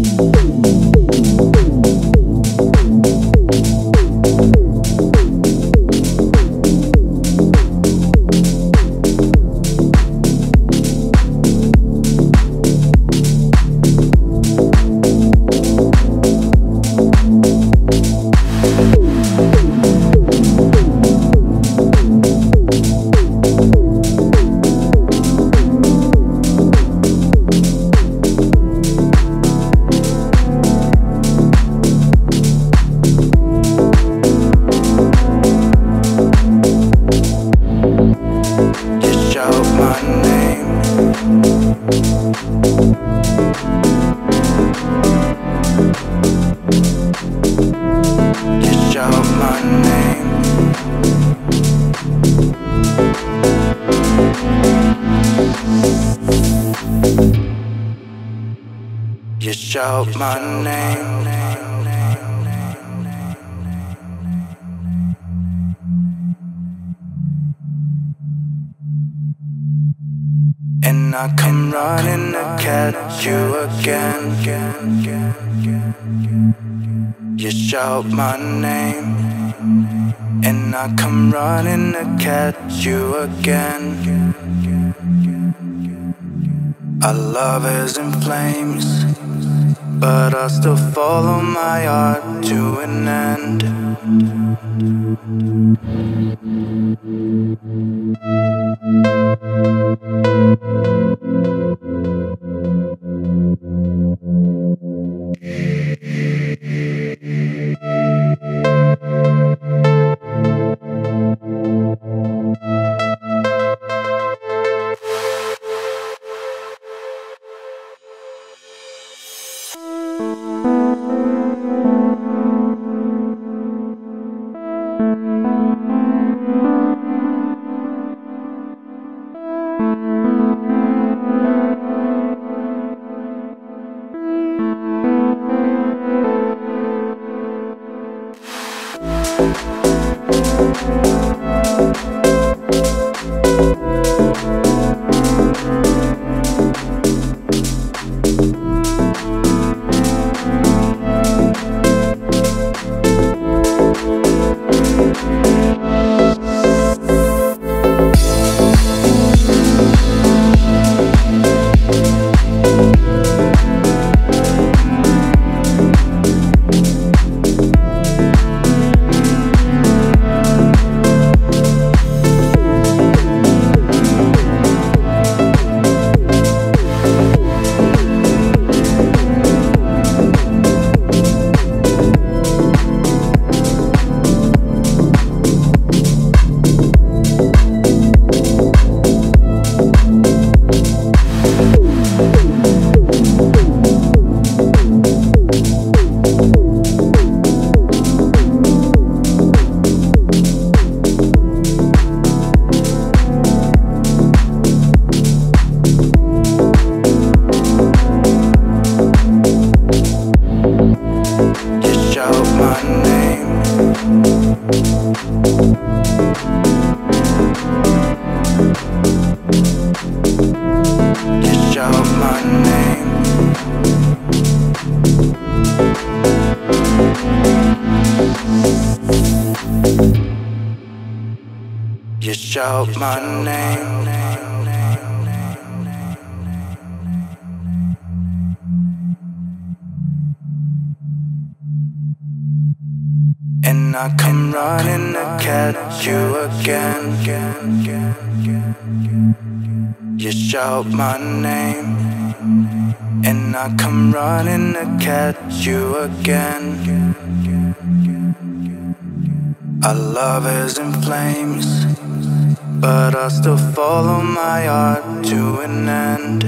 You shout my name. And I come running to catch you again. You shout my name. And I come running to catch you again. Our love is in flames, but I still follow my heart to an end. You shout my name. And I come running to catch you again. You shout my name. And I come running to catch you again. Our love is in flames, but I still follow my heart to an end.